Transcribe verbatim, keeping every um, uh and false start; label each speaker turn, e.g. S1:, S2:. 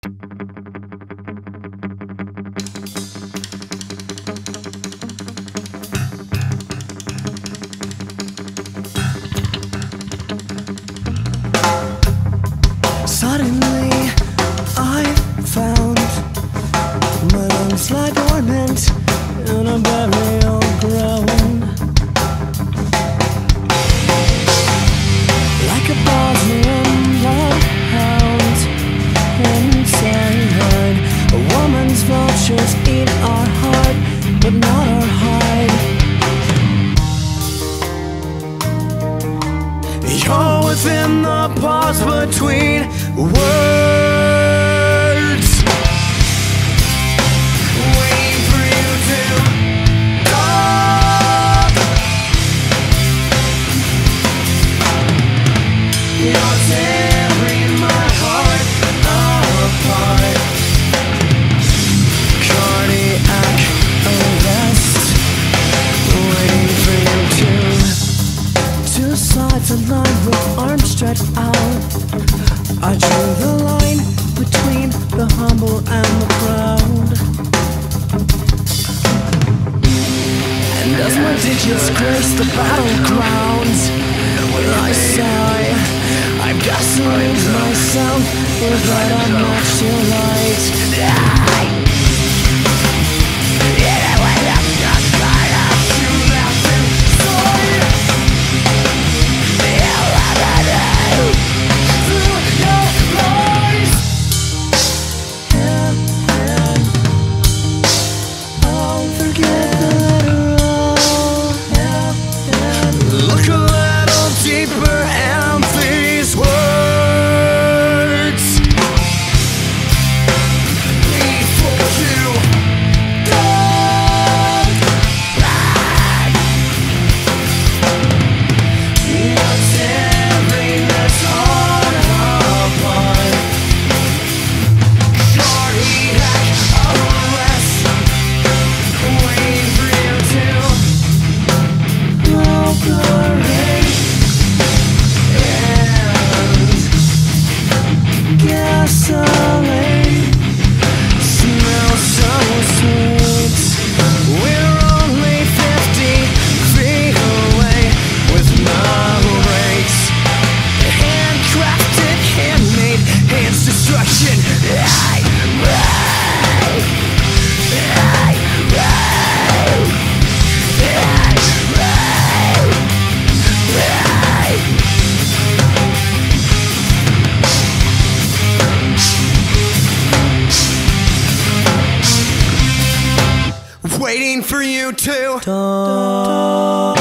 S1: Suddenly, I found my lungs lie dormant in a burial ground. Like a Bosnian bloodhound inside, a woman's vultures eat our heart, but not our hide. You're within the pause between words, waiting for you to talk. You're tearing my heart apart. Cardiac arrest, waiting for you to. Two sides aligned with arms stretched out. I drew the line between the humble and the proud. And as my digits grace the battlegrounds, when I sigh, I'm just to lose myself without a match to light. Gasoline smells so sweet. We're only fifty feet away with no brakes. Handcrafted, handmade, hands destruction. I, I, I, I, waiting for you to talk.